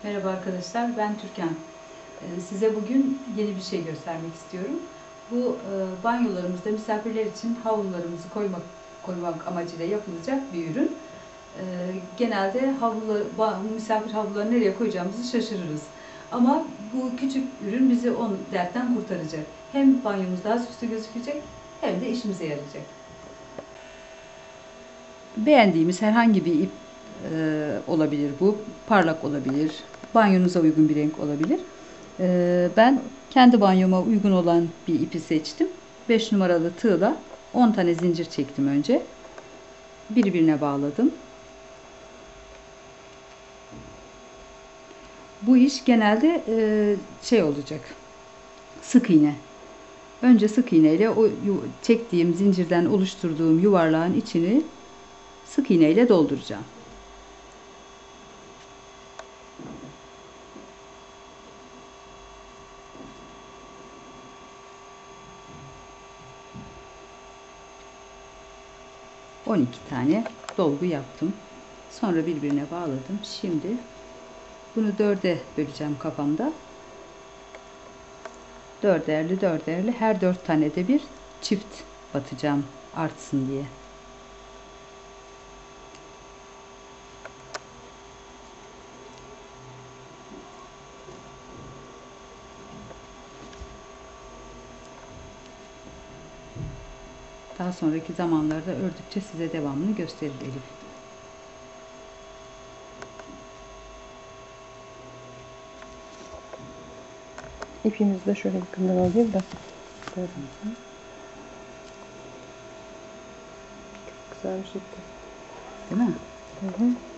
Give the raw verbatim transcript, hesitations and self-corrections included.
Merhaba arkadaşlar, ben Türkan. Ee, Size bugün yeni bir şey göstermek istiyorum. Bu e, banyolarımızda misafirler için havlularımızı koymak, koymak amacıyla yapılacak bir ürün. Ee, Genelde havluları, ba- misafir havluları nereye koyacağımızı şaşırırız. Ama bu küçük ürün bizi o dertten kurtaracak. Hem banyomuz daha süslü gözükecek hem de işimize yarayacak. Beğendiğimiz herhangi bir ip e, olabilir bu. Parlak olabilir. Banyonuza uygun bir renk olabilir. E, ben kendi banyoma uygun olan bir ipi seçtim. beş numaralı tığla on tane zincir çektim önce. Birbirine bağladım. Bu iş genelde e, şey olacak. Sık iğne. Önce sık iğne ile o çektiğim zincirden oluşturduğum yuvarlağın içini sık iğne ile dolduracağım. on iki tane dolgu yaptım. Sonra birbirine bağladım. Şimdi bunu dörde böleceğim kafamda. Dörderli dörderli her dört tane de bir çift batacağım artsın diye. Daha sonraki zamanlarda ördükçe size devamını gösterir Elif. İpimizi de şöyle yakından alayım da. Çok güzel bir şekilde. Değil mi? Hı hı.